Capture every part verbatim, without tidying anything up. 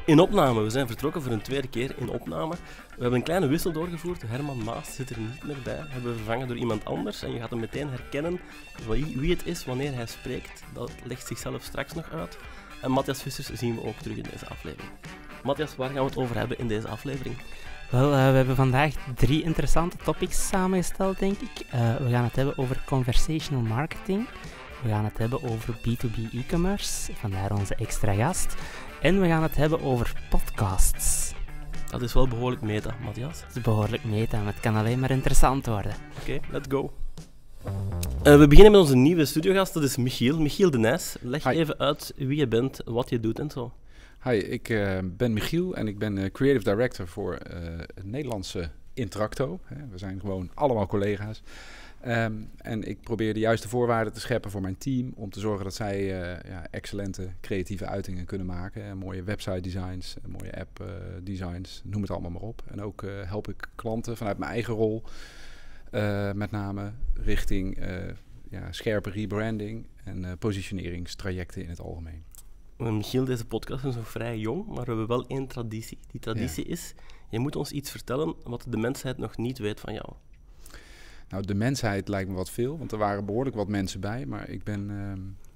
In opname, we zijn vertrokken voor een tweede keer in opname. We hebben een kleine wissel doorgevoerd. Herman Maas zit er niet meer bij. We hebben we vervangen door iemand anders en je gaat hem meteen herkennen wie, wie het is wanneer hij spreekt. Dat legt zichzelf straks nog uit. En Matthias Vissers zien we ook terug in deze aflevering. Matthias, waar gaan we het over hebben in deze aflevering? Wel, uh, we hebben vandaag drie interessante topics samengesteld, denk ik. Uh, we gaan het hebben over conversational marketing. We gaan het hebben over B twee B e-commerce, vandaar onze extra gast. En we gaan het hebben over podcasts. Dat is wel behoorlijk meta, Matthias. Dat is behoorlijk meta, maar het kan alleen maar interessant worden. Oké, okay, let's go. Uh, we beginnen met onze nieuwe studiogast, dat is Michiel. Michiel de Nijs. Leg Hi. even uit wie je bent, wat je doet en zo. Hi, ik uh, ben Michiel en ik ben uh, Creative Director voor uh, het Nederlandse Intracto. Hè. We zijn gewoon allemaal collega's. Um, en ik probeer de juiste voorwaarden te scheppen voor mijn team om te zorgen dat zij uh, ja, excellente creatieve uitingen kunnen maken. Uh, mooie website designs, uh, mooie app uh, designs, noem het allemaal maar op. En ook uh, help ik klanten vanuit mijn eigen rol, uh, met name richting uh, ja, scherpe rebranding en uh, positioneringstrajecten in het algemeen. Michiel, deze podcast is nog vrij jong, maar we hebben wel één traditie. Die traditie ja. is, je moet ons iets vertellen wat de mensheid nog niet weet van jou. Nou, de mensheid lijkt me wat veel, want er waren behoorlijk wat mensen bij. Maar ik ben uh,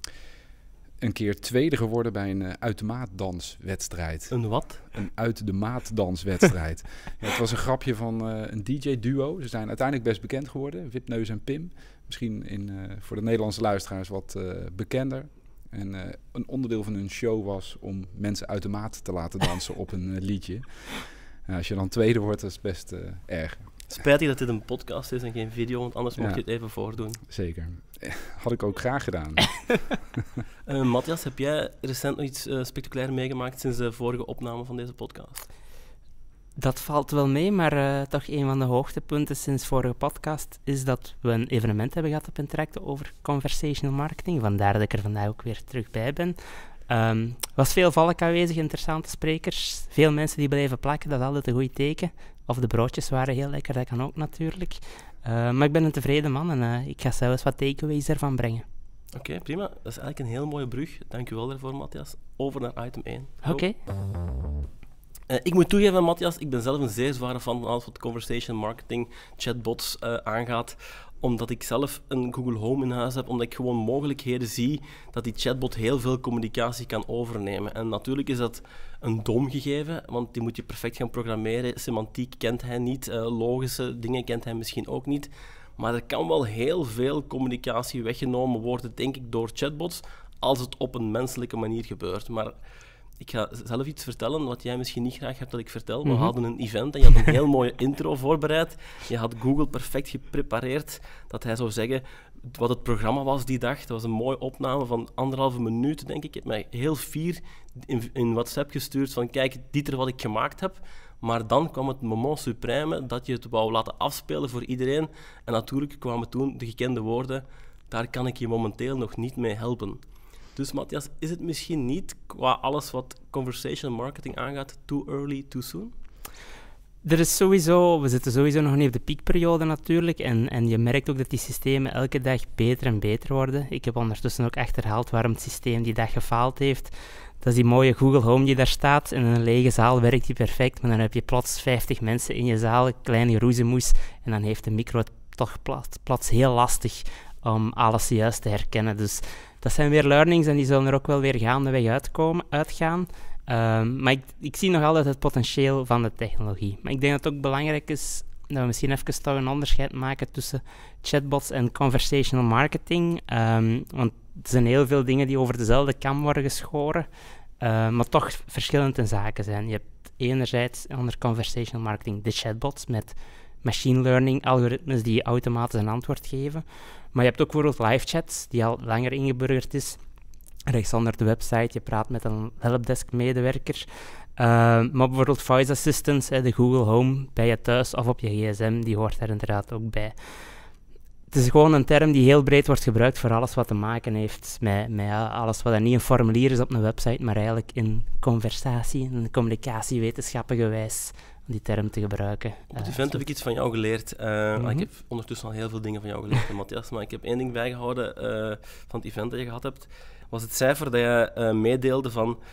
een keer tweede geworden bij een uh, uit de maat danswedstrijd. Een wat? Een uit de maat danswedstrijd. Ja, het was een grapje van uh, een D J-duo. Ze zijn uiteindelijk best bekend geworden, Wipneus en Pim. Misschien in, uh, voor de Nederlandse luisteraars wat uh, bekender. En uh, een onderdeel van hun show was om mensen uit de maat te laten dansen op een uh, liedje. Uh, als je dan tweede wordt, dat is best uh, erg. Spijtig dat dit een podcast is en geen video, want anders ja. mocht je het even voordoen. Zeker. Had ik ook graag gedaan. uh, Matthias, heb jij recent nog iets uh, spectaculair meegemaakt sinds de vorige opname van deze podcast? Dat valt wel mee, maar uh, toch een van de hoogtepunten sinds vorige podcast is dat we een evenement hebben gehad op Intracto over conversational marketing. Vandaar dat ik er vandaag ook weer terug bij ben. Er um, was veel volk aanwezig, interessante sprekers, veel mensen die bleven plakken, dat is altijd een goed teken. Of de broodjes waren heel lekker, dat kan ook natuurlijk. Uh, maar ik ben een tevreden man en uh, ik ga zelfs wat takeaways ervan brengen. Oké, okay, prima. Dat is eigenlijk een heel mooie brug. Dank u wel daarvoor, Matthias. Over naar item één. Oké. Okay. Uh, ik moet toegeven, Matthias, ik ben zelf een zeer zware fan van alles wat conversation marketing, chatbots uh, aangaat. Omdat ik zelf een Google Home in huis heb, omdat ik gewoon mogelijkheden zie dat die chatbot heel veel communicatie kan overnemen. En natuurlijk is dat een dom gegeven, want die moet je perfect gaan programmeren. Semantiek kent hij niet, uh, logische dingen kent hij misschien ook niet. Maar er kan wel heel veel communicatie weggenomen worden, denk ik, door chatbots, als het op een menselijke manier gebeurt. Maar ik ga zelf iets vertellen wat jij misschien niet graag hebt dat ik vertel. We mm-hmm. hadden een event en je had een heel mooie intro voorbereid. Je had Google perfect geprepareerd dat hij zou zeggen wat het programma was die dag. Dat was een mooie opname van anderhalve minuut, denk ik. Ik heb mij heel fier in, in WhatsApp gestuurd van kijk, dit is wat ik gemaakt heb. Maar dan kwam het moment suprême dat je het wou laten afspelen voor iedereen. En natuurlijk kwamen toen de gekende woorden, daar kan ik je momenteel nog niet mee helpen. Dus Matthias, is het misschien niet, qua alles wat conversational marketing aangaat, too early, too soon? Er is sowieso, we zitten sowieso nog niet op de piekperiode natuurlijk en, en je merkt ook dat die systemen elke dag beter en beter worden. Ik heb ondertussen ook achterhaald waarom het systeem die dag gefaald heeft. Dat is die mooie Google Home die daar staat. In een lege zaal werkt die perfect, maar dan heb je plots vijftig mensen in je zaal, een kleine roezemoes, en dan heeft de micro het toch plots, plots heel lastig om alles juist te herkennen. Dus dat zijn weer learnings en die zullen er ook wel weer gaandeweg uitkomen, uitgaan. Um, maar ik, ik zie nog altijd het potentieel van de technologie. Maar ik denk dat het ook belangrijk is dat we misschien even toch een onderscheid maken tussen chatbots en conversational marketing. Um, want er zijn heel veel dingen die over dezelfde kam worden geschoren, uh, maar toch verschillend in zaken zijn. Je hebt enerzijds onder conversational marketing de chatbots met machine learning algoritmes die automatisch een antwoord geven. Maar je hebt ook bijvoorbeeld live chats, die al langer ingeburgerd is. Rechts onder de website, je praat met een helpdesk-medewerker. Uh, maar bijvoorbeeld voice assistants, hè, de Google Home bij je thuis of op je gsm, die hoort daar inderdaad ook bij. Het is gewoon een term die heel breed wordt gebruikt voor alles wat te maken heeft met, met alles wat er niet een formulier is op een website, maar eigenlijk in conversatie, in communicatiewetenschappen gewijs, om die term te gebruiken. Op het event uh, heb ik iets van jou geleerd. Uh, mm-hmm. Ik heb ondertussen al heel veel dingen van jou geleerd, Matthias, maar ik heb één ding bijgehouden uh, van het event dat je gehad hebt, was het cijfer dat je uh, meedeelde van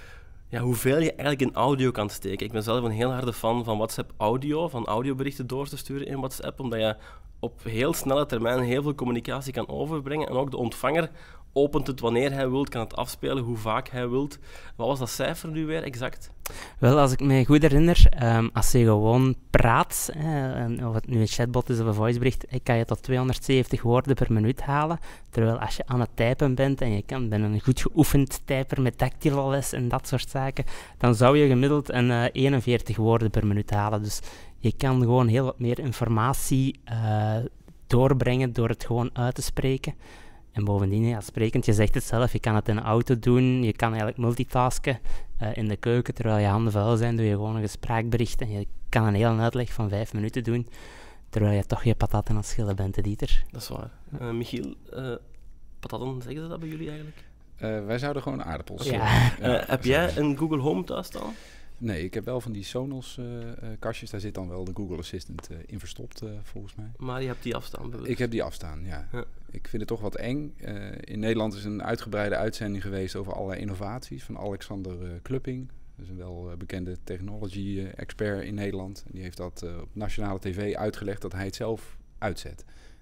ja, hoeveel je eigenlijk in audio kan steken. Ik ben zelf een heel harde fan van WhatsApp audio, van audioberichten door te sturen in WhatsApp, omdat je op heel snelle termijn heel veel communicatie kan overbrengen en ook de ontvanger opent het wanneer hij wilt, kan het afspelen, hoe vaak hij wilt. Wat was dat cijfer nu weer exact? Wel, als ik me goed herinner, um, als je gewoon praat, eh, of het nu een chatbot is of een voicebericht, eh, kan je tot tweehonderdzeventig woorden per minuut halen. Terwijl als je aan het typen bent en je kan, bent een goed geoefend typer met tactile les en dat soort zaken, dan zou je gemiddeld een uh, eenenveertig woorden per minuut halen. Dus je kan gewoon heel wat meer informatie uh, doorbrengen door het gewoon uit te spreken. En bovendien, ja, sprekend, je zegt het zelf, je kan het in een auto doen, je kan eigenlijk multitasken uh, in de keuken. Terwijl je handen vuil zijn, doe je gewoon een gespreekbericht en je kan een hele uitleg van vijf minuten doen, terwijl je toch je patat aan het schillen bent, hè, Dieter. Dat is waar. Uh, Michiel, uh, patatten, zeggen ze dat bij jullie eigenlijk? Uh, wij zouden gewoon aardappels... Ja. Uh, Uh, heb jij een Google Home thuis staan? Nee, ik heb wel van die Sonos-kastjes, uh, daar zit dan wel de Google Assistant uh, in verstopt, uh, volgens mij. Maar je hebt die afstaan bewust. Ik heb die afstaan, ja. ja. Ik vind het toch wat eng. Uh, in Nederland is een uitgebreide uitzending geweest over allerlei innovaties van Alexander uh, Klupping. Dat is een wel uh, bekende technology-expert in Nederland. En die heeft dat uh, op nationale tv uitgelegd dat hij het zelf uitzet.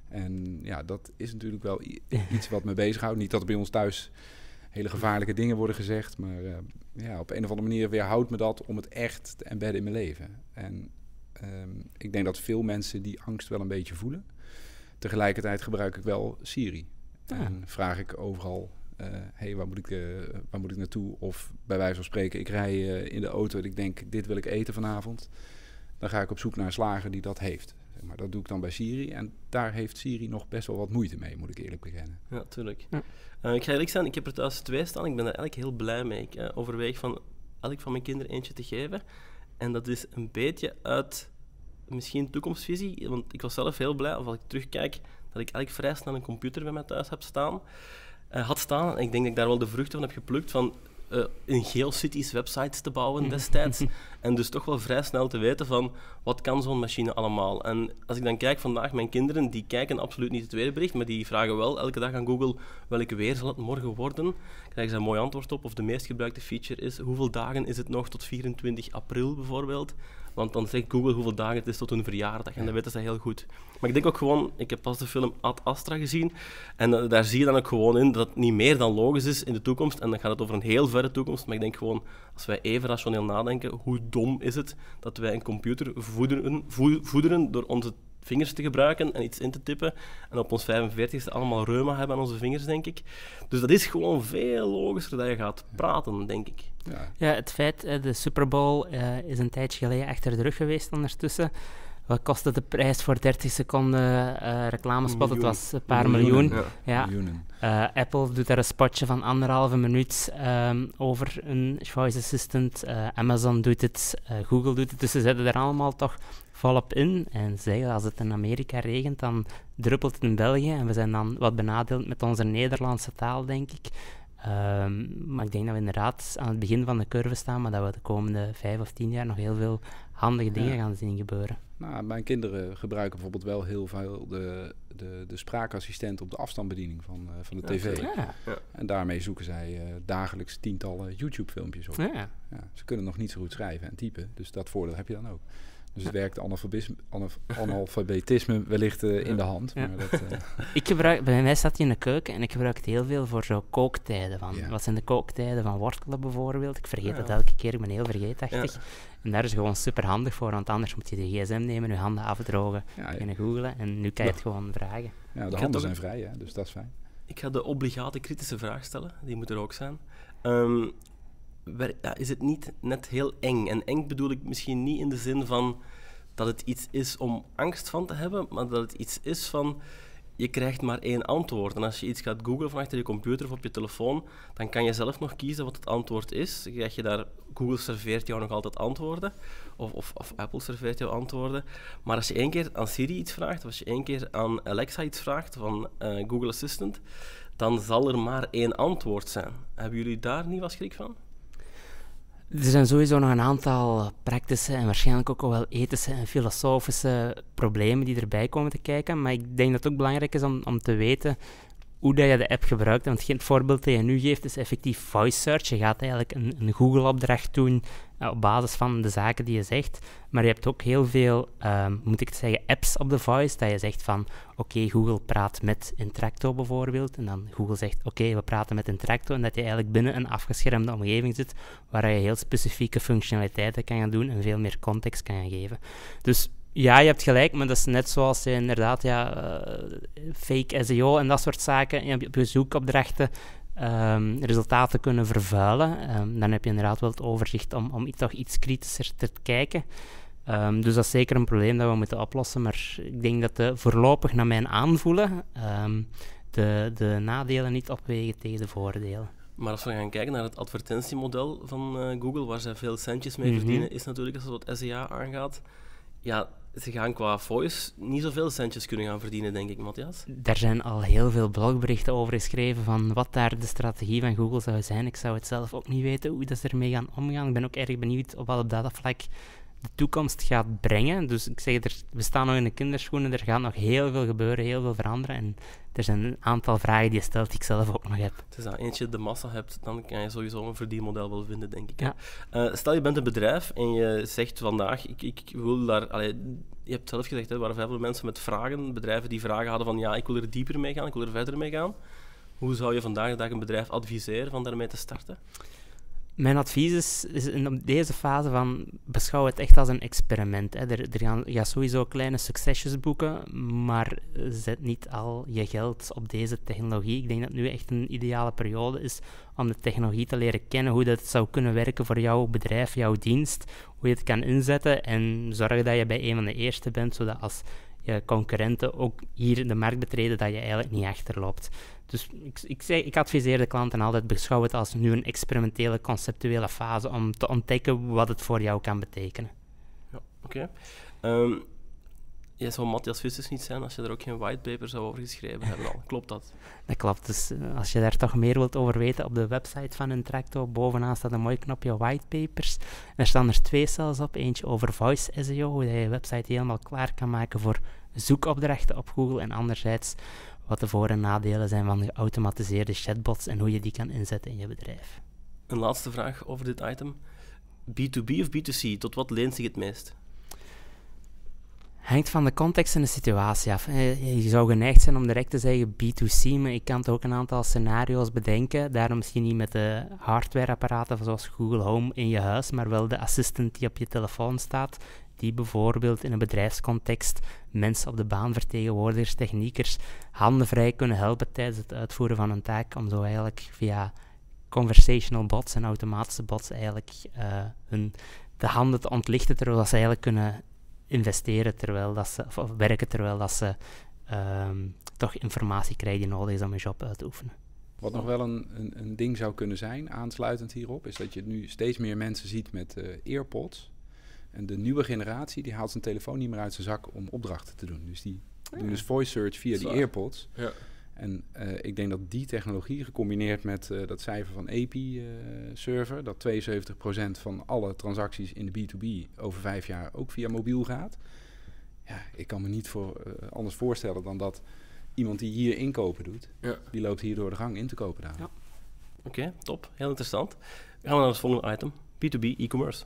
En ja, dat is natuurlijk wel i- iets wat me bezighoudt. Niet dat er bij ons thuis hele gevaarlijke dingen worden gezegd, maar uh, ja, op een of andere manier weerhoudt me dat om het echt te embedden in mijn leven. En um, ik denk dat veel mensen die angst wel een beetje voelen. Tegelijkertijd gebruik ik wel Siri. Ja. En vraag ik overal, hé, uh, hey, waar, moet ik, uh, waar moet ik naartoe? Of bij wijze van spreken, ik rij uh, in de auto en ik denk, dit wil ik eten vanavond. Dan ga ik op zoek naar een slager die dat heeft. Maar dat doe ik dan bij Siri. En daar heeft Siri nog best wel wat moeite mee, moet ik eerlijk bekennen. Ja, tuurlijk. Ja. Uh, ik ga eerlijk zijn, ik heb er thuis twee staan. Ik ben daar eigenlijk heel blij mee. Ik uh, overweeg van elk van mijn kinderen eentje te geven. En dat is een beetje uit misschien toekomstvisie. Want ik was zelf heel blij, of als ik terugkijk, dat ik eigenlijk vrij snel een computer bij mij thuis heb staan. Uh, had staan. En ik denk dat ik daar wel de vruchten van heb geplukt van Uh, in GeoCities websites te bouwen destijds. En dus toch wel vrij snel te weten van wat kan zo'n machine allemaal. En als ik dan kijk vandaag, mijn kinderen, die kijken absoluut niet het weerbericht, maar die vragen wel elke dag aan Google welk weer zal het morgen worden. Krijgen ze een mooi antwoord op. Of de meest gebruikte feature is hoeveel dagen is het nog tot vierentwintig april bijvoorbeeld. Want dan zegt Google hoeveel dagen het is tot hun verjaardag. En dat weten ze heel goed. Maar ik denk ook gewoon, ik heb pas de film Ad Astra gezien. En uh, daar zie je dan ook gewoon in dat het niet meer dan logisch is in de toekomst. En dan gaat het over een heel verre toekomst. Maar ik denk gewoon, als wij even rationeel nadenken, hoe dom is het dat wij een computer voederen, voederen door onze vingers te gebruiken en iets in te tippen. En op ons vijfenveertigste allemaal reuma hebben aan onze vingers, denk ik. Dus dat is gewoon veel logischer dat je gaat praten, denk ik. Ja, ja het feit, de Super Bowl uh, is een tijdje geleden achter de rug geweest ondertussen. Wat kostte de prijs voor dertig seconden uh, reclamespot? Het was een paar miljoen. miljoen. Ja. Ja. Uh, Apple doet daar een spotje van anderhalve minuut um, over een voice assistant. Uh, Amazon doet het, uh, Google doet het. Dus ze zetten er allemaal toch volop in. En zeggen, als het in Amerika regent, dan druppelt het in België. En we zijn dan wat benadeeld met onze Nederlandse taal, denk ik. Um, maar ik denk dat we inderdaad aan het begin van de curve staan, maar dat we de komende vijf of tien jaar nog heel veel handige dingen ja. gaan zien gebeuren. Nou, mijn kinderen gebruiken bijvoorbeeld wel heel veel de, de, de spraakassistent op de afstandsbediening van, uh, van de tv. Ja. Ja. En daarmee zoeken zij uh, dagelijks tientallen YouTube-filmpjes op. Ja. Ja, ze kunnen nog niet zo goed schrijven en typen, dus dat voordeel heb je dan ook. Dus het werkt analfabetisme, analfabetisme wellicht uh, in de hand. Ja. Maar dat, uh... ik gebruik, bij mij staat hij in de keuken en ik gebruik het heel veel voor zo kooktijden. Van, ja. Wat zijn de kooktijden van wortelen bijvoorbeeld? Ik vergeet ja. het elke keer, ik ben heel vergeetachtig. Ja. En daar is het gewoon super handig voor, want anders moet je de gsm nemen, je handen afdrogen, ja, ja. en googlen. En nu kan je het gewoon vragen. Ja, de handen zijn vrij, hè, dus dat is fijn. Ik ga de obligate kritische vraag stellen, die moet er ook zijn. Um, Ja, is het niet net heel eng? En eng bedoel ik misschien niet in de zin van dat het iets is om angst van te hebben, maar dat het iets is van, je krijgt maar één antwoord. En als je iets gaat googlen van achter je computer of op je telefoon, dan kan je zelf nog kiezen wat het antwoord is. Dan krijg je daar, Google serveert jou nog altijd antwoorden, of, of, of Apple serveert jou antwoorden. Maar als je één keer aan Siri iets vraagt, of als je één keer aan Alexa iets vraagt van uh, Google Assistant, dan zal er maar één antwoord zijn. Hebben jullie daar niet wat schrik van? Er zijn sowieso nog een aantal praktische en waarschijnlijk ook wel ethische en filosofische problemen die erbij komen te kijken. Maar ik denk dat het ook belangrijk is om, om te weten hoe dat je de app gebruikt. Want het voorbeeld dat je nu geeft is effectief voice search. Je gaat eigenlijk een, een Google-opdracht doen uh, op basis van de zaken die je zegt. Maar je hebt ook heel veel, um, moet ik het zeggen, apps op de voice, dat je zegt van, oké, okay, Google praat met Interacto bijvoorbeeld. En dan Google zegt, oké, okay, we praten met Interacto. En dat je eigenlijk binnen een afgeschermde omgeving zit, waar je heel specifieke functionaliteiten kan gaan doen en veel meer context kan gaan geven. Dus ja, je hebt gelijk, maar dat is net zoals je inderdaad ja, uh, fake S E O en dat soort zaken en op je zoekopdrachten um, resultaten kunnen vervuilen. Um, dan heb je inderdaad wel het overzicht om, om toch iets kritischer te kijken. Um, dus dat is zeker een probleem dat we moeten oplossen, maar ik denk dat de, voorlopig naar mijn aanvoelen um, de, de nadelen niet opwegen tegen de voordelen. Maar als we gaan kijken naar het advertentiemodel van uh, Google, waar ze veel centjes mee Mm-hmm. verdienen, is natuurlijk als het wat S E A aangaat, ja, ze gaan qua voice niet zoveel centjes kunnen gaan verdienen, denk ik, Matthias. Daar zijn al heel veel blogberichten over geschreven van wat daar de strategie van Google zou zijn. Ik zou het zelf ook niet weten hoe dat ze ermee gaan omgaan. Ik ben ook erg benieuwd op wat op dat vlak de toekomst gaat brengen. Dus ik zeg, er, we staan nog in de kinderschoenen, er gaat nog heel veel gebeuren, heel veel veranderen. En er zijn een aantal vragen die je stelt die ik zelf ook nog heb. Dus als je eentje de massa hebt, dan kan je sowieso een verdienmodel wel vinden, denk ik. Ja. Uh, stel, je bent een bedrijf en je zegt vandaag, ik, ik wil daar... Allee, je hebt zelf gezegd, hè, er waren veel mensen met vragen, bedrijven die vragen hadden van ja, ik wil er dieper mee gaan, ik wil er verder mee gaan. Hoe zou je vandaag de dag een bedrijf adviseren van daarmee te starten? Mijn advies is, is in deze fase van beschouw het echt als een experiment. Hè. Er, er gaan, je gaat sowieso kleine succesjes boeken, maar zet niet al je geld op deze technologie. Ik denk dat het nu echt een ideale periode is om de technologie te leren kennen, hoe dat zou kunnen werken voor jouw bedrijf, jouw dienst, hoe je het kan inzetten en zorg dat je bij een van de eerste bent, zodat als je concurrenten ook hier de markt betreden, dat je eigenlijk niet achterloopt. Dus ik, ik, zeg, ik adviseer de klanten altijd, beschouw het als nu een experimentele, conceptuele fase om te ontdekken wat het voor jou kan betekenen. Ja, oké. Okay. Um, jij zou Matthias Vissers niet zijn als je er ook geen whitepaper zou over geschreven hebben al. Klopt dat? Dat klopt. Dus uh, als je daar toch meer wilt over weten, op de website van Interacto, bovenaan staat een mooi knopje whitepapers. En er staan er twee zelfs op. Eentje over voice S E O, hoe je je website helemaal klaar kan maken voor zoekopdrachten op Google. En anderzijds wat de voor- en nadelen zijn van geautomatiseerde chatbots en hoe je die kan inzetten in je bedrijf. Een laatste vraag over dit item. B to B of B to C, tot wat leent zich het meest? Hangt van de context en de situatie af. Je zou geneigd zijn om direct te zeggen B to C, maar ik kan ook een aantal scenario's bedenken. Daarom misschien niet met de hardwareapparaten zoals Google Home in je huis, maar wel de assistant die op je telefoon staat, die bijvoorbeeld in een bedrijfscontext mensen op de baan, vertegenwoordigers, techniekers, handen vrij kunnen helpen tijdens het uitvoeren van een taak, om zo eigenlijk via conversational bots en automatische bots eigenlijk uh, hun de handen te ontlichten, terwijl ze eigenlijk kunnen investeren, terwijl dat ze, of werken terwijl dat ze um, toch informatie krijgen die nodig is om een job uit te oefenen. Wat nog wel een, een, een ding zou kunnen zijn, aansluitend hierop, is dat je nu steeds meer mensen ziet met uh, earpods. En de nieuwe generatie die haalt zijn telefoon niet meer uit zijn zak om opdrachten te doen. Dus die ja. doen dus voice search via die earpods. Ja. En uh, ik denk dat die technologie, gecombineerd met uh, dat cijfer van A P I-server, uh, dat tweeënzeventig procent van alle transacties in de B to B over vijf jaar ook via mobiel gaat. Ja, ik kan me niet voor, uh, anders voorstellen dan dat iemand die hier inkopen doet, ja. die loopt hier door de gang in te kopen daar. Ja. Oké, okay, top. Heel interessant. Gaan we naar het volgende item. B to B e-commerce.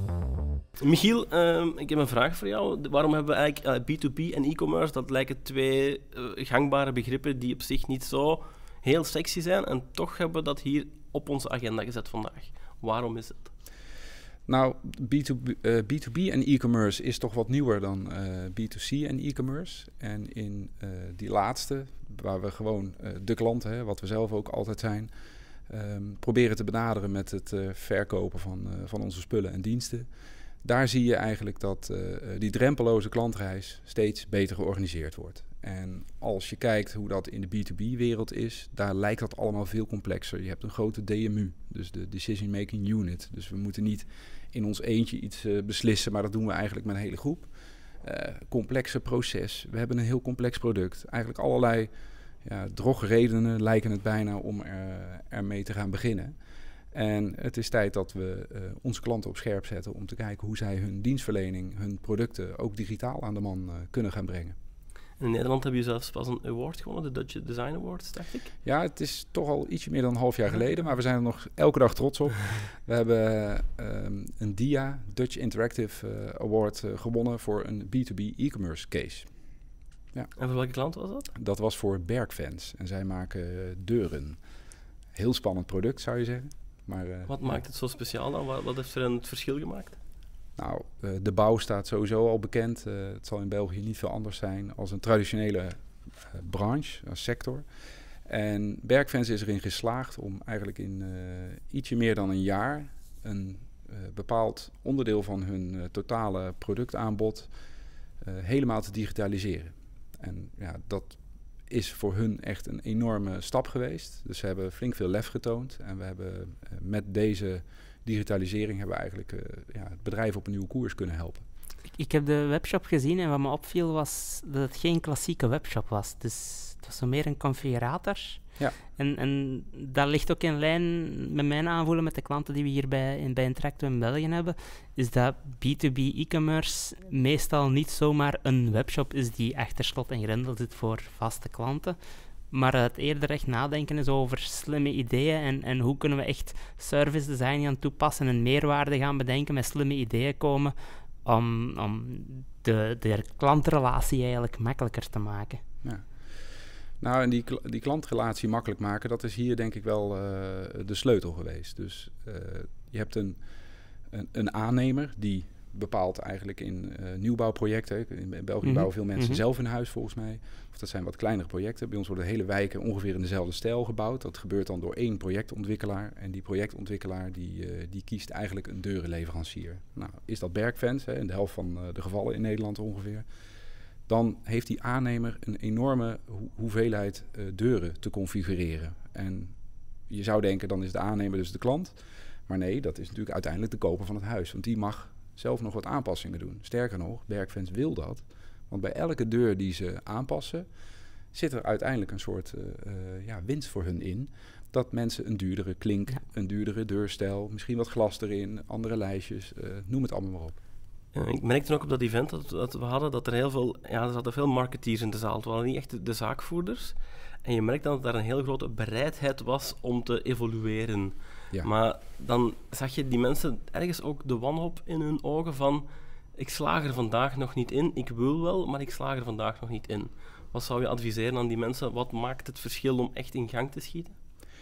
Michiel, uh, ik heb een vraag voor jou. Waarom hebben we eigenlijk uh, B to B en e-commerce, dat lijken twee uh, gangbare begrippen die op zich niet zo heel sexy zijn en toch hebben we dat hier op onze agenda gezet vandaag. Waarom is het? Nou, B to B, uh, B to B en e-commerce is toch wat nieuwer dan uh, B to C en e-commerce. En in uh, die laatste, waar we gewoon uh, de klant, hè, wat we zelf ook altijd zijn, Um, proberen te benaderen met het uh, verkopen van, uh, van onze spullen en diensten. Daar zie je eigenlijk dat uh, die drempeloze klantreis steeds beter georganiseerd wordt. En als je kijkt hoe dat in de B to B-wereld is, daar lijkt dat allemaal veel complexer. Je hebt een grote D M U, dus de Decision Making Unit. Dus we moeten niet in ons eentje iets uh, beslissen, maar dat doen we eigenlijk met een hele groep. Uh, complexe proces. We hebben een heel complex product. Eigenlijk allerlei Ja, drogredenen lijken het bijna om er, ermee te gaan beginnen. En het is tijd dat we uh, onze klanten op scherp zetten om te kijken hoe zij hun dienstverlening, hun producten ook digitaal aan de man uh, kunnen gaan brengen. In Nederland heb je zelfs pas een award gewonnen, de Dutch Design Awards, dacht ik. Ja, het is toch al ietsje meer dan een half jaar geleden, maar we zijn er nog elke dag trots op. We hebben um, een D I A, Dutch Interactive uh, Award, uh, gewonnen voor een B twee B e-commerce case. Ja. En voor welke klant was dat? Dat was voor Bergfans en zij maken deuren. Heel spannend product, zou je zeggen. Maar, uh, wat maakt het zo speciaal dan? Wat, wat heeft er een verschil gemaakt? Nou, uh, de bouw staat sowieso al bekend. Uh, het zal in België niet veel anders zijn als een traditionele uh, branche, als sector. En Bergfans is erin geslaagd om eigenlijk in uh, ietsje meer dan een jaar een uh, bepaald onderdeel van hun uh, totale productaanbod uh, helemaal te digitaliseren. En ja, dat is voor hun echt een enorme stap geweest. Dus ze hebben flink veel lef getoond. En we hebben uh, met deze digitalisering hebben we eigenlijk uh, ja, het bedrijf op een nieuwe koers kunnen helpen. Ik, ik heb de webshop gezien en wat me opviel was dat het geen klassieke webshop was. Dus het was zo meer een configurator. Ja. En, en dat ligt ook in lijn met mijn aanvoelen met de klanten die we hier bij, in, bij Interacto in België hebben, is dat B twee B e-commerce meestal niet zomaar een webshop is die achter slot en grendel zit voor vaste klanten, maar het eerder echt nadenken is over slimme ideeën en, en hoe kunnen we echt service design gaan toepassen en meerwaarde gaan bedenken, met slimme ideeën komen om, om de, de klantrelatie eigenlijk makkelijker te maken. Ja. Nou, en die, die klantrelatie makkelijk maken, dat is hier denk ik wel uh, de sleutel geweest. Dus uh, je hebt een, een, een aannemer die bepaalt eigenlijk in uh, nieuwbouwprojecten. In België mm-hmm. bouwen veel mensen mm-hmm. zelf in huis volgens mij. Of dat zijn wat kleinere projecten. Bij ons worden hele wijken ongeveer in dezelfde stijl gebouwd. Dat gebeurt dan door één projectontwikkelaar. En die projectontwikkelaar die, uh, die kiest eigenlijk een deurenleverancier. Nou, is dat Bergfans, hè, in de helft van uh, de gevallen in Nederland ongeveer. Dan heeft die aannemer een enorme ho- hoeveelheid uh, deuren te configureren. En je zou denken, dan is de aannemer dus de klant. Maar nee, dat is natuurlijk uiteindelijk de koper van het huis. Want die mag zelf nog wat aanpassingen doen. Sterker nog, Bergfans wil dat. Want bij elke deur die ze aanpassen, zit er uiteindelijk een soort uh, uh, ja, winst voor hun in. Dat mensen een duurdere klink, ja. een duurdere deurstijl, misschien wat glas erin, andere lijstjes, uh, noem het allemaal maar op. Ja, ik merkte ook op dat event dat, dat we hadden, dat er heel veel, ja, er zaten veel marketeers in de zaal. Het waren niet echt de, de zaakvoerders. En je merkte dat er een heel grote bereidheid was om te evolueren. Ja. Maar dan zag je die mensen ergens ook de wanhoop in hun ogen van, ik slaag er vandaag nog niet in, ik wil wel, maar ik slaag er vandaag nog niet in. Wat zou je adviseren aan die mensen? Wat maakt het verschil om echt in gang te schieten?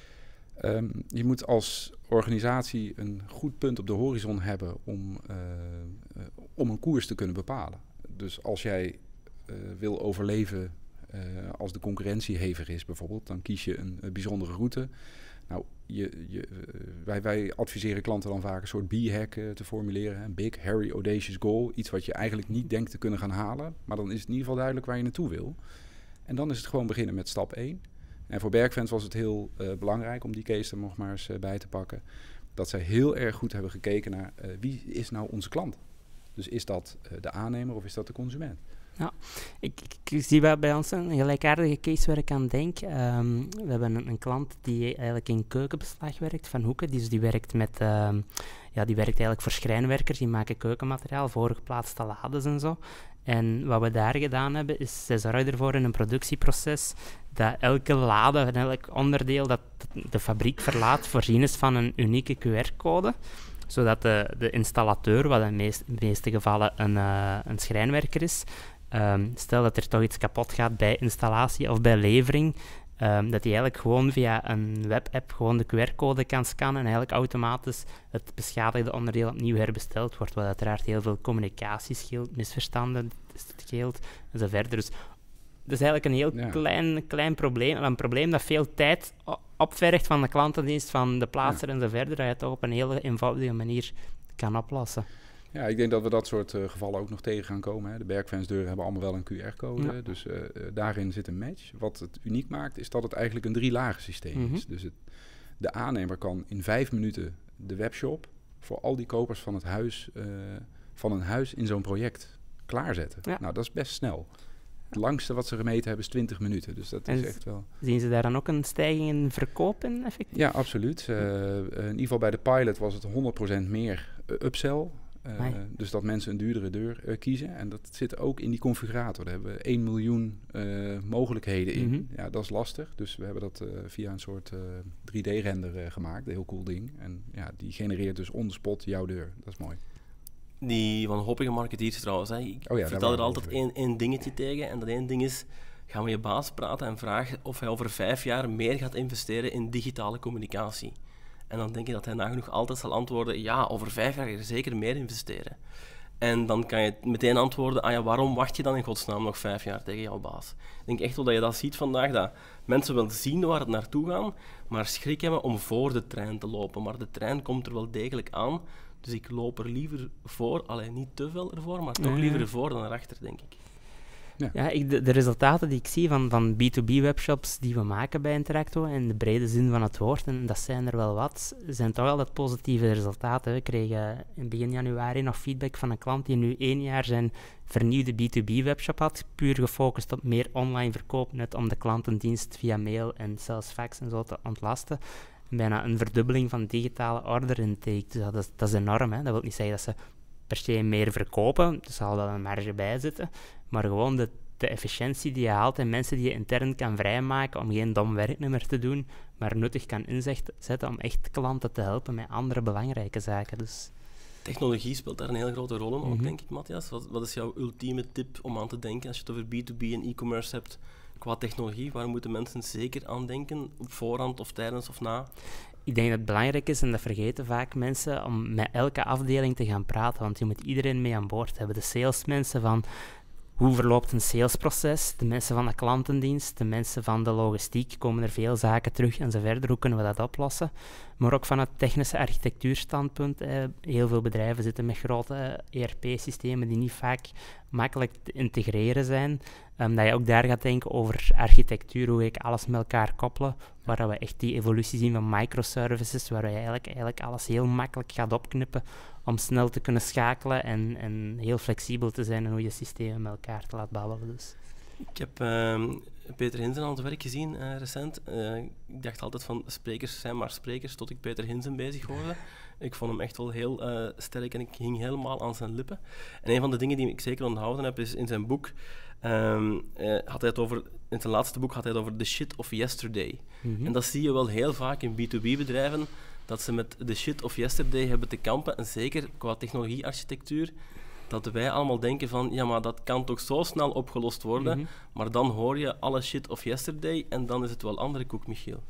Um, je moet als organisatie een goed punt op de horizon hebben om, uh, uh, om een koers te kunnen bepalen. Dus als jij uh, wil overleven uh, als de concurrentie hevig is bijvoorbeeld, dan kies je een, een bijzondere route. Nou, je, je, uh, wij, wij adviseren klanten dan vaak een soort B-hack uh, te formuleren. Een big, hairy, audacious goal. Iets wat je eigenlijk niet denkt te kunnen gaan halen. Maar dan is het in ieder geval duidelijk waar je naartoe wil. En dan is het gewoon beginnen met stap één. En voor Bergfans was het heel uh, belangrijk om die case er nog maar eens uh, bij te pakken. Dat zij heel erg goed hebben gekeken naar uh, wie is nou onze klant. Dus is dat uh, de aannemer of is dat de consument? Ja, ik, ik, ik zie bij ons een gelijkaardige case waar ik aan denk. Um, we hebben een, een klant die eigenlijk in keukenbeslag werkt van Hoeken. Dus die werkt met, um, ja, die werkt eigenlijk voor schrijnwerkers. Die maken keukenmateriaal, voorgeplaatste lades en zo. En wat we daar gedaan hebben, is ze zorgen ervoor in een productieproces dat elke lade en elk onderdeel dat de fabriek verlaat voorzien is van een unieke Q R-code, zodat de, de installateur, wat in de meest, meeste gevallen een, uh, een schrijnwerker is, um, stel dat er toch iets kapot gaat bij installatie of bij levering, um, dat hij eigenlijk gewoon via een webapp gewoon de Q R-code kan scannen en eigenlijk automatisch het beschadigde onderdeel opnieuw herbesteld wordt, wat uiteraard heel veel communicatie scheelt, misverstanden scheelt en zo verder. Dus dat is eigenlijk een heel ja. klein, klein probleem, een probleem dat veel tijd opvergt van de klantendienst, van de plaatser ja. en zo verder, dat je het toch op een hele eenvoudige manier kan oplossen. Ja, ik denk dat we dat soort uh, gevallen ook nog tegen gaan komen. Hè. De Bergfans-deuren hebben allemaal wel een Q R-code, ja. dus uh, uh, daarin zit een match. Wat het uniek maakt, is dat het eigenlijk een drie-lagen systeem mm-hmm. is. Dus het, de aannemer kan in vijf minuten de webshop voor al die kopers van het huis, uh, van een huis in zo'n project klaarzetten. Ja. Nou, dat is best snel. Het langste wat ze gemeten hebben is twintig minuten. Dus dat is echt wel... Zien ze daar dan ook een stijging in verkoop in effectief? Ja, absoluut. Uh, in ieder geval bij de pilot was het honderd procent meer uh, upsell. Uh, dus dat mensen een duurdere deur uh, kiezen. En dat zit ook in die configurator. Daar hebben we één miljoen uh, mogelijkheden in. Mm-hmm. Ja, dat is lastig. Dus we hebben dat uh, via een soort uh, drie D-render uh, gemaakt. Een heel cool ding. En ja, die genereert dus on the spot jouw deur. Dat is mooi. Die wanhopige marketeers trouwens. Hè. Ik oh ja, vertel er altijd één, één dingetje tegen. En dat één ding is, ga met je baas praten en vraag of hij over vijf jaar meer gaat investeren in digitale communicatie. En dan denk je dat hij nagenoeg altijd zal antwoorden, ja, over vijf jaar ga je zeker meer investeren. En dan kan je meteen antwoorden, ah ja, waarom wacht je dan in godsnaam nog vijf jaar tegen jouw baas? Ik denk echt wel dat je dat ziet vandaag, dat mensen wel zien waar het naartoe gaan, maar schrik hebben om voor de trein te lopen. Maar de trein komt er wel degelijk aan, dus ik loop er liever voor, alleen niet te veel ervoor, maar toch liever ervoor dan erachter, denk ik. Ja, ja ik, de, de resultaten die ik zie van, van B twee B webshops die we maken bij Interacto, in de brede zin van het woord, en dat zijn er wel wat, zijn toch altijd positieve resultaten. We kregen in begin januari nog feedback van een klant die nu één jaar zijn vernieuwde B twee B webshop had, puur gefocust op meer online verkoop, net om de klantendienst via mail en zelfs fax en zo te ontlasten. Bijna een verdubbeling van digitale order intake. Dus dat is, dat is enorm. Hè. Dat wil niet zeggen dat ze per se meer verkopen, er zal wel een marge bij zitten, maar gewoon de, de efficiëntie die je haalt en mensen die je intern kan vrijmaken om geen dom werknummer te doen, maar nuttig kan inzetten om echt klanten te helpen met andere belangrijke zaken. Dus technologie speelt daar een heel grote rol in, ook, mm-hmm. denk ik, Matthias. Wat, wat is jouw ultieme tip om aan te denken als je het over B twee B en e-commerce hebt qua technologie? Waar moeten mensen zeker aan denken, op voorhand of tijdens of na? Ik denk dat het belangrijk is, en dat vergeten vaak mensen, om met elke afdeling te gaan praten, want je moet iedereen mee aan boord hebben. De salesmensen van hoe verloopt een salesproces, de mensen van de klantendienst, de mensen van de logistiek, komen er veel zaken terug en zo verder. Hoe kunnen we dat oplossen? Maar ook van het technische architectuurstandpunt. Eh, heel veel bedrijven zitten met grote E R P-systemen die niet vaak makkelijk te integreren zijn. Um, dat je ook daar gaat denken over architectuur, hoe ik alles met elkaar koppelen, waar we echt die evolutie zien van microservices, waar je eigenlijk, eigenlijk alles heel makkelijk gaat opknippen om snel te kunnen schakelen en, en heel flexibel te zijn in hoe je systemen met elkaar te laat babbelen. Dus. Ik heb uh, Peter Hinsen aan het werk gezien uh, recent. Uh, ik dacht altijd van sprekers zijn maar sprekers, tot ik Peter Hinsen bezig hoorde. Ik vond hem echt wel heel uh, sterk en ik hing helemaal aan zijn lippen. En een van de dingen die ik zeker onthouden heb, is in zijn boek, um, uh, had hij het over, in zijn laatste boek had hij het over the shit of yesterday. Mm-hmm. En dat zie je wel heel vaak in B twee B bedrijven, dat ze met de shit of yesterday hebben te kampen, en zeker qua technologiearchitectuur, dat wij allemaal denken van, ja, maar dat kan toch zo snel opgelost worden, mm-hmm. maar dan hoor je alle shit of yesterday en dan is het wel andere koek, Michiel.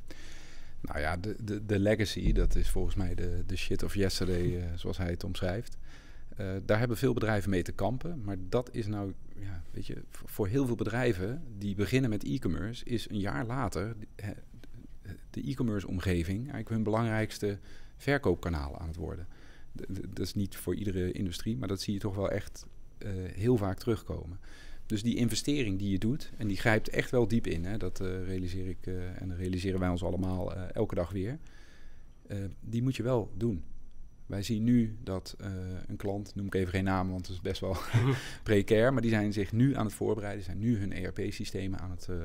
Nou ja, de, de, de legacy, dat is volgens mij de, de shit of yesterday, uh, zoals hij het omschrijft. Uh, daar hebben veel bedrijven mee te kampen, maar dat is nou, ja, weet je, voor heel veel bedrijven die beginnen met e-commerce, is een jaar later de, de e-commerce omgeving eigenlijk hun belangrijkste verkoopkanaal aan het worden. De, de, dat is niet voor iedere industrie, maar dat zie je toch wel echt uh, heel vaak terugkomen. Dus die investering die je doet, en die grijpt echt wel diep in, hè, dat uh, realiseer ik uh, en realiseren wij ons allemaal uh, elke dag weer. Uh, die moet je wel doen. Wij zien nu dat uh, een klant, noem ik even geen naam, want het is best wel precair, maar die zijn zich nu aan het voorbereiden, zijn nu hun E R P-systemen aan het uh,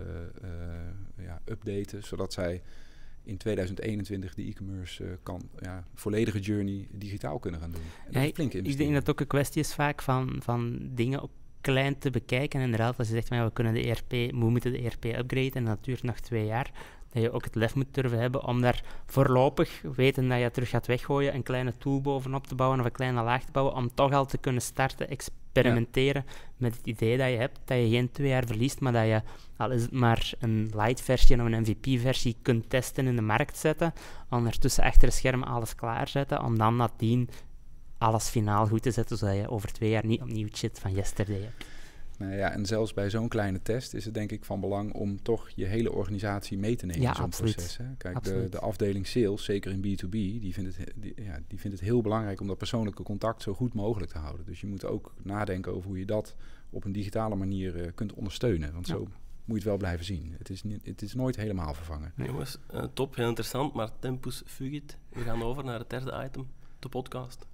uh, ja, updaten, zodat zij in tweeduizend eenentwintig de e-commerce uh, kan, ja, volledige journey digitaal kunnen gaan doen. En dat ja, is flinke ik denk dat het ook een kwestie is vaak van, van dingen op klein te bekijken. En inderdaad, als je zegt, we kunnen de E R P, we moeten de E R P upgraden en dat duurt nog twee jaar, dat je ook het lef moet durven hebben om daar voorlopig, weten dat je terug gaat weggooien, een kleine tool bovenop te bouwen of een kleine laag te bouwen, om toch al te kunnen starten, experimenteren ja. met het idee dat je hebt, dat je geen twee jaar verliest, maar dat je, al is het maar een light versie of een M V P-versie, kunt testen in de markt zetten, ondertussen achter het scherm alles klaarzetten, om dan nadien alles finaal goed te zetten, zodat je over twee jaar niet opnieuw shit van yesterday hebt. Nou ja, en zelfs bij zo'n kleine test is het denk ik van belang om toch je hele organisatie mee te nemen ja, in zo'n absoluut. proces. Hè? Kijk, de, absoluut. de afdeling sales, zeker in B twee B, die vindt, het, die, ja, die vindt het heel belangrijk om dat persoonlijke contact zo goed mogelijk te houden. Dus je moet ook nadenken over hoe je dat op een digitale manier uh, kunt ondersteunen. Want ja. zo moet je het wel blijven zien. Het is, niet, het is nooit helemaal vervangen. Nee. Jongens, uh, top, heel interessant, maar tempus fugit. We gaan over naar het derde item, de podcast.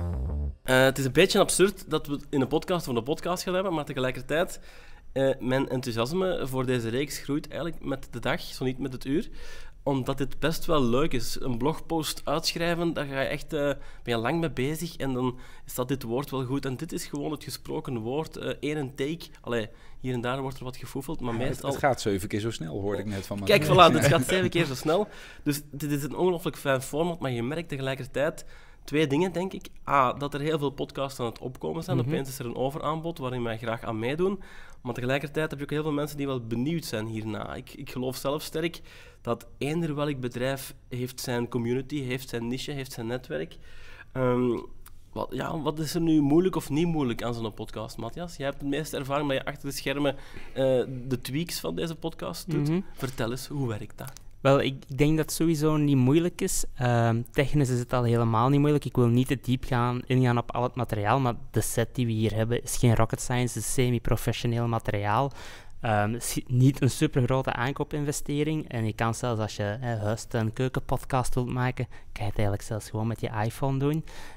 Uh, het is een beetje absurd dat we in een podcast van de podcast gaan hebben, maar tegelijkertijd, uh, mijn enthousiasme voor deze reeks groeit eigenlijk met de dag, zo niet met het uur. omdat dit best wel leuk is. Een blogpost uitschrijven, daar ga je echt uh, ben je lang mee bezig en dan staat dit woord wel goed. En dit is gewoon het gesproken woord. Uh, één take. Allee, hier en daar wordt er wat gefoefeld, maar ja, meestal... Het, het gaat zeven keer zo snel, hoorde ik net van me. Kijk, voilà, dit gaat zeven keer zo snel. Dus dit is een ongelooflijk fijn format, maar je merkt tegelijkertijd twee dingen, denk ik. A, dat er heel veel podcasts aan het opkomen zijn. Mm-hmm. Opeens is er een overaanbod waarin wij graag aan meedoen. Maar tegelijkertijd heb je ook heel veel mensen die wel benieuwd zijn hierna. Ik, ik geloof zelf sterk dat eender welk bedrijf heeft zijn community, heeft zijn niche, heeft zijn netwerk. Um, wat, ja, wat is er nu moeilijk of niet moeilijk aan zo'n podcast, Matthias? Jij hebt het meeste ervaring dat je achter de schermen uh, de tweaks van deze podcast doet. Mm-hmm. Vertel eens, hoe werkt dat? Wel, ik denk dat het sowieso niet moeilijk is. Uh, technisch is het al helemaal niet moeilijk. Ik wil niet te diep gaan, ingaan op al het materiaal, maar de set die we hier hebben is geen rocket science, het is semi-professioneel materiaal. Um, het is niet een supergrote aankoopinvestering en je kan zelfs als je eh, huis- en keukenpodcast wilt maken, kan je het eigenlijk zelfs gewoon met je iPhone doen.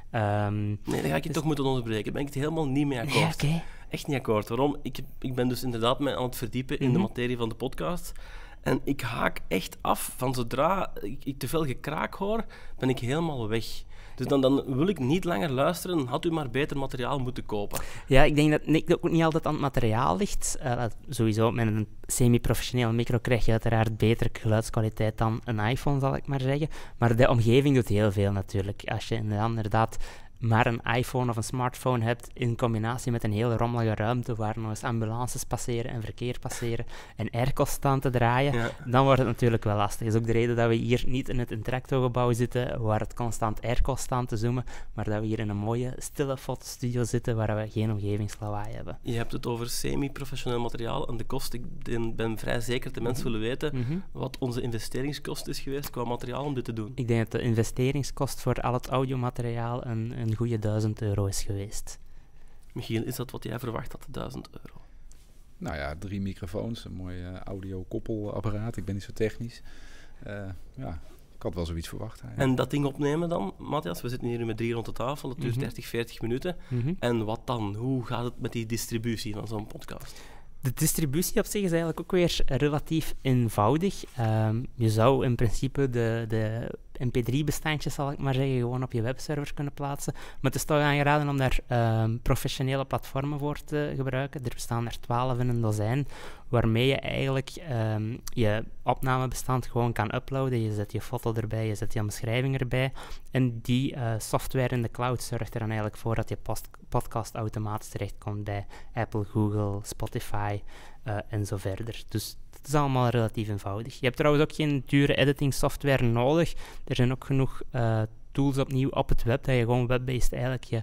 Um, nee, dan ga ik je dus... toch moeten onderbreken. Ben ik het helemaal niet mee akkoord. Nee, okay. Echt niet akkoord. Waarom? Ik, ik ben dus inderdaad mij aan het verdiepen in mm-hmm. de materie van de podcast. En ik haak echt af van zodra ik, ik te veel gekraak hoor, ben ik helemaal weg. Dus dan, dan wil ik niet langer luisteren, had u maar beter materiaal moeten kopen. Ja, ik denk dat het ook niet altijd aan het materiaal ligt. Uh, sowieso, met een semi-professionele micro krijg je uiteraard betere geluidskwaliteit dan een iPhone, zal ik maar zeggen. Maar de omgeving doet heel veel natuurlijk. Als je inderdaad maar een iPhone of een smartphone hebt in combinatie met een hele rommelige ruimte waar nog eens ambulances passeren en verkeer passeren en airco's staan te draaien, ja. dan wordt het natuurlijk wel lastig. Dat is ook de reden dat we hier niet in het Interacto-gebouw zitten, waar het constant airco's staan te zoomen, maar dat we hier in een mooie, stille fotostudio zitten waar we geen omgevingslawaai hebben. Je hebt het over semi-professioneel materiaal en de kost. Ik ben vrij zeker dat de mensen mm-hmm. willen weten mm-hmm. wat onze investeringskost is geweest qua materiaal om dit te doen. Ik denk dat de investeringskost voor al het audiomateriaal een, een goede duizend euro is geweest. Michiel, is dat wat jij verwacht had, duizend euro? Nou ja, drie microfoons, een mooi uh, audio-koppelapparaat. Ik ben niet zo technisch. Uh, ja, ik had wel zoiets verwacht. Eigenlijk. En dat ding opnemen dan, Matthias? We zitten hier met drie rond de tafel, dat duurt mm-hmm. dertig, veertig minuten. Mm-hmm. En wat dan? Hoe gaat het met die distributie van zo'n podcast? De distributie op zich is eigenlijk ook weer relatief eenvoudig. Um, je zou in principe de, de M P drie bestandjes, zal ik maar zeggen, gewoon op je webserver kunnen plaatsen. Maar het is toch aangeraden om daar um, professionele platformen voor te gebruiken. Er bestaan er twaalf in een dozijn, waarmee je eigenlijk um, je opnamebestand gewoon kan uploaden. Je zet je foto erbij, je zet je omschrijving erbij. En die uh, software in de cloud zorgt er dan eigenlijk voor dat je post- podcast automatisch terechtkomt bij Apple, Google, Spotify uh, en zo verder. Dus het is allemaal relatief eenvoudig. Je hebt trouwens ook geen dure editing software nodig. Er zijn ook genoeg uh, tools opnieuw op het web dat je gewoon web-based eigenlijk je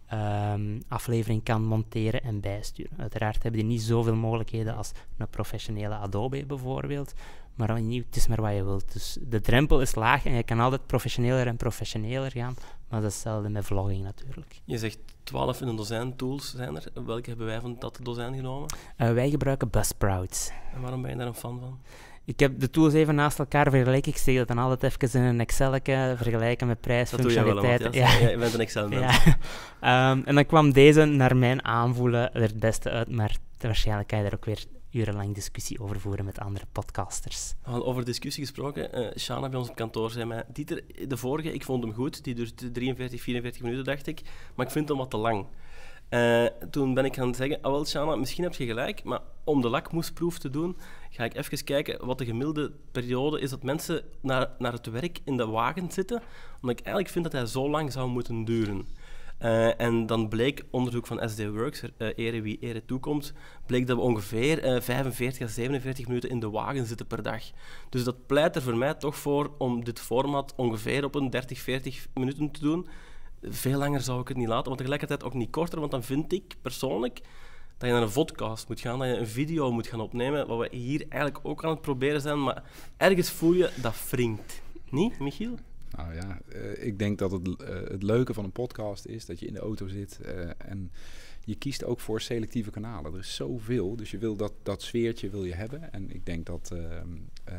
um, aflevering kan monteren en bijsturen. Uiteraard hebben die niet zoveel mogelijkheden als een professionele Adobe bijvoorbeeld, maar opnieuw, het is maar wat je wilt. Dus de drempel is laag en je kan altijd professioneler en professioneler gaan, maar dat is hetzelfde met vlogging natuurlijk. Je zegt twaalf in een dozijn tools zijn er. Welke hebben wij van dat dozijn genomen? Uh, wij gebruiken Buzzsprout. En waarom ben je daar een fan van? Ik heb de tools even naast elkaar vergeleken. Ik steek dat dan altijd even in een Excel-eke, vergelijken met prijs, dat functionaliteit. Dat doe je wel, Matthias. Ja. Ja, je bent een Excel-mens. Ja. um, en dan kwam deze naar mijn aanvoelen er het beste uit, maar waarschijnlijk kan je daar ook weer urenlang discussie over voeren met andere podcasters. Over discussie gesproken, uh, Shana bij ons op kantoor zei mij, Dieter, de vorige, ik vond hem goed, die duurt drieënveertig, vierenveertig minuten, dacht ik, maar ik vind hem wat te lang. Uh, toen ben ik gaan zeggen, ah wel Shana, misschien heb je gelijk, maar om de lakmoesproef te doen, ga ik even kijken wat de gemiddelde periode is dat mensen naar, naar het werk in de wagen zitten, omdat ik eigenlijk vind dat hij zo lang zou moeten duren. Uh, en dan bleek, onderzoek van S D Works, uh, ere wie ere toekomt, bleek dat we ongeveer uh, vijfenveertig à zevenenveertig minuten in de wagen zitten per dag. Dus dat pleit er voor mij toch voor om dit format ongeveer op een dertig, veertig minuten te doen. Veel langer zou ik het niet laten, maar tegelijkertijd ook niet korter, want dan vind ik persoonlijk dat je naar een podcast moet gaan, dat je een video moet gaan opnemen, wat we hier eigenlijk ook aan het proberen zijn, maar ergens voel je dat wringt. Niet, Michiel? Nou ja, uh, ik denk dat het, uh, het leuke van een podcast is dat je in de auto zit uh, en je kiest ook voor selectieve kanalen. Er is zoveel, dus je wil dat, dat sfeertje wil je hebben. En ik denk dat uh, uh,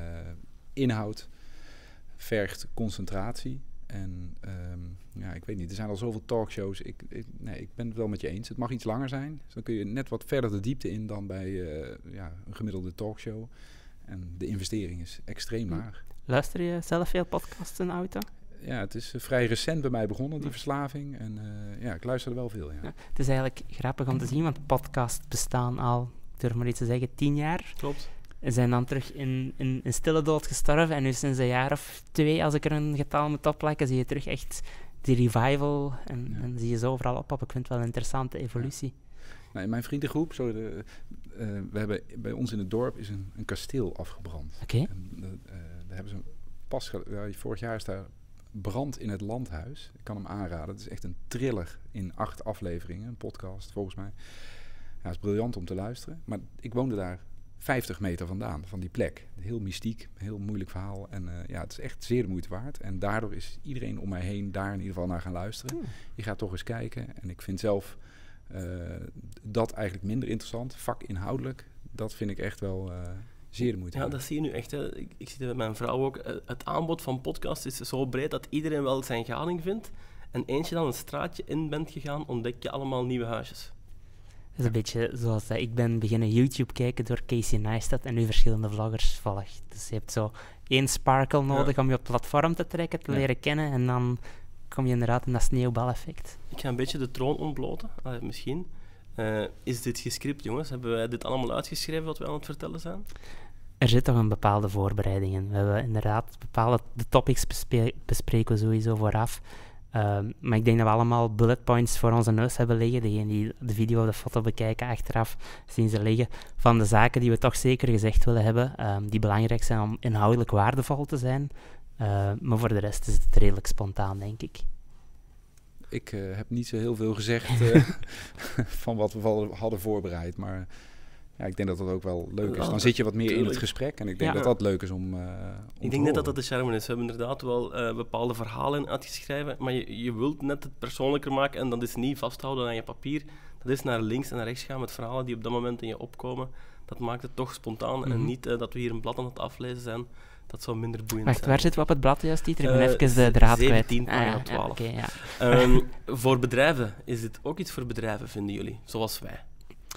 inhoud vergt concentratie. En um, ja, ik weet niet, er zijn al zoveel talkshows. Ik, ik, nee, ik ben het wel met je eens. Het mag iets langer zijn. Dus dan kun je net wat verder de diepte in dan bij uh, ja, een gemiddelde talkshow. En de investering is extreem laag. Luister je zelf veel podcasts in de auto? Ja, het is uh, vrij recent bij mij begonnen, die verslaving. En uh, ja, ik luister er wel veel, ja. Ja, het is eigenlijk grappig om te zien, want podcasts bestaan al, ik durf maar iets te zeggen, tien jaar. Klopt. En zijn dan terug in, in, in stille dood gestorven. En nu sinds een jaar of twee, als ik er een getal moet opplakken, zie je terug echt die revival. En, Ja. en zie je ze overal oppoppen. Ik vind het wel een interessante evolutie. Ja. Nou, in mijn vriendengroep, zo de, uh, we hebben bij ons in het dorp is een, een kasteel afgebrand. Oké. Okay. En, uh, daar hebben ze pas, uh, vorig jaar is daar brand in het landhuis. Ik kan hem aanraden. Het is echt een thriller in acht afleveringen, een podcast volgens mij. Ja, het is briljant om te luisteren. Maar ik woonde daar vijftig meter vandaan, van die plek. Heel mystiek, heel moeilijk verhaal. En uh, ja, het is echt zeer de moeite waard. En daardoor is iedereen om mij heen daar in ieder geval naar gaan luisteren. Hmm. Je gaat toch eens kijken. En ik vind zelf uh, dat eigenlijk minder interessant. Vakinhoudelijk, dat vind ik echt wel uh, zeer de moeite ja, waard. Dat zie je nu echt. Hè. Ik, ik zie het met mijn vrouw ook. Uh, het aanbod van podcasts is zo breed dat iedereen wel zijn gading vindt. En eens je dan een straatje in bent gegaan, ontdek je allemaal nieuwe huisjes. Dat is een beetje zoals uh, ik ben beginnen YouTube kijken door Casey Neistat en nu verschillende vloggers volg. Dus je hebt zo één sparkle nodig ja. om je op het platform te trekken, te ja. leren kennen en dan kom je inderdaad in dat sneeuwbaleffect. Ik ga een beetje de troon ontbloten, uh, misschien. Uh, is dit gescript, jongens? Hebben wij dit allemaal uitgeschreven wat we aan het vertellen zijn? Er zit toch een bepaalde voorbereiding in. We hebben inderdaad bepaalde de topics bespe- bespreken we sowieso vooraf. Uh, maar ik denk dat we allemaal bullet points voor onze neus hebben liggen. Degenen die de video of de foto bekijken achteraf, zien ze liggen. Van de zaken die we toch zeker gezegd willen hebben, uh, die belangrijk zijn om inhoudelijk waardevol te zijn. Uh, maar voor de rest is het redelijk spontaan, denk ik. Ik uh, heb niet zo heel veel gezegd uh, van wat we hadden voorbereid, maar ja, ik denk dat dat ook wel leuk is. Dan zit je wat meer in het gesprek en ik denk ja. dat dat leuk is om, uh, om Ik denk net dat dat de charme is. We hebben inderdaad wel uh, bepaalde verhalen uitgeschreven, maar je, je wilt net het persoonlijker maken en dat is niet vasthouden aan je papier. Dat is naar links en naar rechts gaan met verhalen die op dat moment in je opkomen. Dat maakt het toch spontaan mm-hmm. en niet uh, dat we hier een blad aan het aflezen zijn. Dat zou minder boeiend Wacht, zijn. waar zitten we op het blad juist, Dieter? Ik ben uh, even de draad kwijt. zeventien, ah, ja, twaalf. Ja, okay, ja. um, voor bedrijven, is dit ook iets voor bedrijven, vinden jullie? Zoals wij?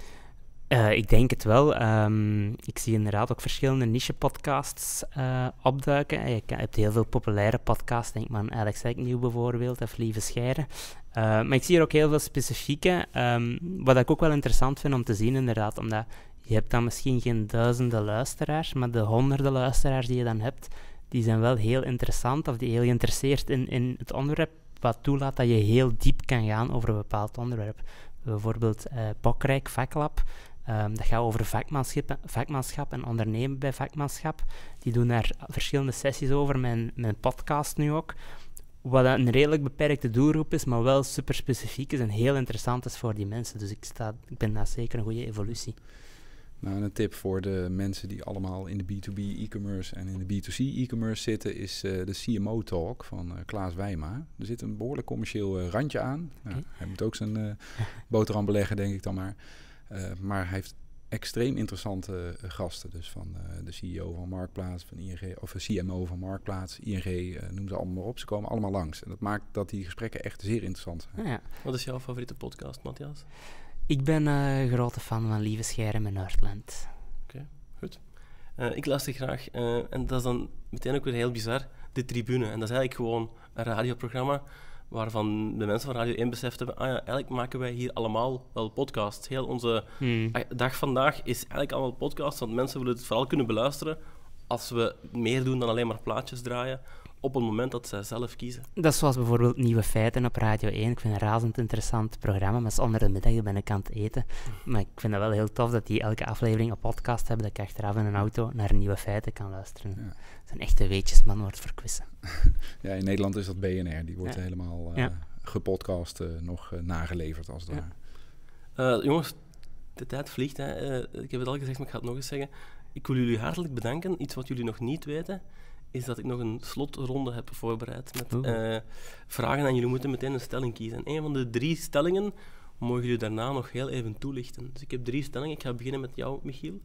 Uh, ik denk het wel. Um, ik zie inderdaad ook verschillende niche-podcasts uh, opduiken. Je hebt heel veel populaire podcasts, denk maar aan Alex Agnew bijvoorbeeld, of Lieve Scheire. Uh, maar ik zie er ook heel veel specifieke, um, wat ik ook wel interessant vind om te zien inderdaad, omdat je hebt dan misschien geen duizenden luisteraars, maar de honderden luisteraars die je dan hebt, die zijn wel heel interessant, of die heel geïnteresseerd in, in het onderwerp, wat toelaat dat je heel diep kan gaan over een bepaald onderwerp. Bijvoorbeeld uh, Bokrijk, Vaklab. Um, dat gaat over vakmanschap, vakmanschap en ondernemen bij vakmanschap. Die doen daar verschillende sessies over, mijn, mijn podcast nu ook. Wat een redelijk beperkte doelgroep is, maar wel super specifiek is en heel interessant is voor die mensen. Dus ik, sta, ik ben daar zeker een goede evolutie. Nou, een tip voor de mensen die allemaal in de B twee B e-commerce en in de B twee C e-commerce zitten, is uh, de C M O-talk van uh, Klaas Wijma. Er zit een behoorlijk commercieel uh, randje aan. Okay. Nou, hij moet ook zijn uh, boterham beleggen, denk ik dan maar. Uh, maar hij heeft extreem interessante uh, gasten. Dus van uh, de C E O van Marktplaats, van I N G, of de C M O van Marktplaats, I N G, uh, noem ze allemaal maar op. Ze komen allemaal langs. En dat maakt dat die gesprekken echt zeer interessant zijn. Ja. Wat is jouw favoriete podcast, Matthias? Ik ben een uh, grote fan van Lieve Scheire met Nerdland. Oké, okay, goed. Uh, ik luister graag, uh, en dat is dan meteen ook weer heel bizar, De Tribune. En dat is eigenlijk gewoon een radioprogramma waarvan de mensen van Radio één beseft hebben, ah ja, eigenlijk maken wij hier allemaal wel podcasts. Heel onze hmm. dag vandaag is eigenlijk allemaal podcasts, want mensen willen het vooral kunnen beluisteren als we meer doen dan alleen maar plaatjes draaien, op het moment dat zij zelf kiezen. Dat is zoals bijvoorbeeld Nieuwe Feiten op Radio één. Ik vind het een razend interessant programma, maar onder de middag ben ik aan het eten. Maar ik vind het wel heel tof dat die elke aflevering een podcast hebben, dat ik achteraf in een auto naar Nieuwe Feiten kan luisteren. Ja. Dat zijn echte weetjesman wordt voor quizzen. Ja, in Nederland is dat B N R. Die wordt ja. helemaal uh, ja. gepodcast, uh, nog uh, nageleverd als het ja. ware. Uh, jongens, de tijd vliegt. Hè. Uh, ik heb het al gezegd, maar ik ga het nog eens zeggen. Ik wil jullie hartelijk bedanken. Iets wat jullie nog niet weten, is dat ik nog een slotronde heb voorbereid met uh, vragen en jullie moeten meteen een stelling kiezen. En een van de drie stellingen mogen jullie daarna nog heel even toelichten. Dus ik heb drie stellingen. Ik ga beginnen met jou, Michiel.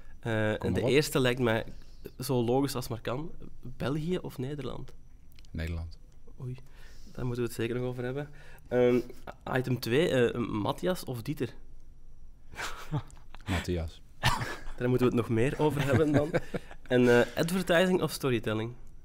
Uh, en de op. eerste lijkt mij zo logisch als maar kan. België of Nederland? Nederland. Oei, daar moeten we het zeker nog over hebben. Um, item twee, uh, Matthias of Dieter? Matthias. Daar moeten we het nog meer over hebben dan. En uh, advertising of storytelling?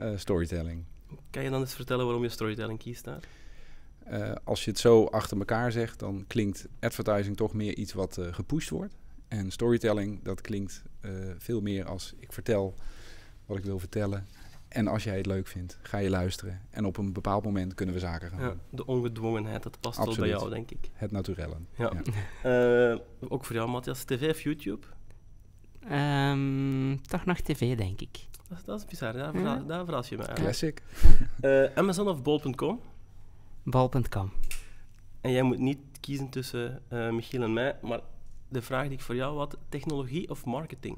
uh, storytelling. Kan je dan eens vertellen waarom je storytelling kiest daar? Uh, als je het zo achter elkaar zegt, dan klinkt advertising toch meer iets wat uh, gepusht wordt. En storytelling, dat klinkt uh, veel meer als ik vertel wat ik wil vertellen. En als jij het leuk vindt, ga je luisteren. En op een bepaald moment kunnen we zaken gaan doen. Ja, de ongedwongenheid, dat past Absoluut. wel bij jou, denk ik. Het naturelle. Ja. Ja. Uh, ook voor jou, Matthias. Tv of YouTube? Um, toch nog tv, denk ik. Dat, dat is bizar, daar, verra- ja. daar verras je me aan. Classic. Uh, Amazon of bol punt com? bol punt com. En jij moet niet kiezen tussen uh, Michiel en mij, maar de vraag die ik voor jou had, technologie of marketing?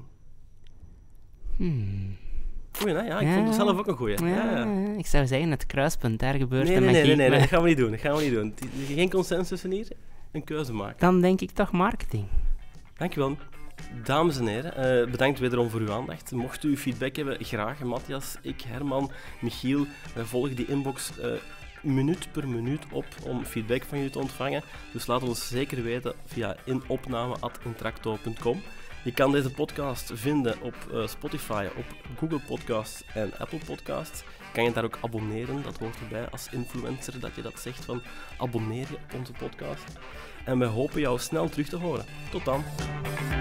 Hmm. Goeie, hè? Ja, ik ja. vond het zelf ook een goeie. Ja, ja, ja. Ik zou zeggen, het kruispunt, daar gebeurt nee, de nee, magie. nee, nee, nee, maar... dat gaan we niet doen. Dat gaan we niet doen. Geen consensus hier, een keuze maken. Dan denk ik toch marketing. Dankjewel. Dames en heren, uh, bedankt wederom voor uw aandacht. Mocht u feedback hebben, graag. Matthias, ik, Herman, Michiel, wij volgen die inbox uh, minuut per minuut op om feedback van jullie te ontvangen. Dus laat ons zeker weten via inopname at intracto punt com. Je kan deze podcast vinden op uh, Spotify, op Google Podcasts en Apple Podcasts. Kan je daar ook abonneren, dat hoort erbij als influencer, dat je dat zegt van abonneer je op onze podcast. En wij hopen jou snel terug te horen. Tot dan!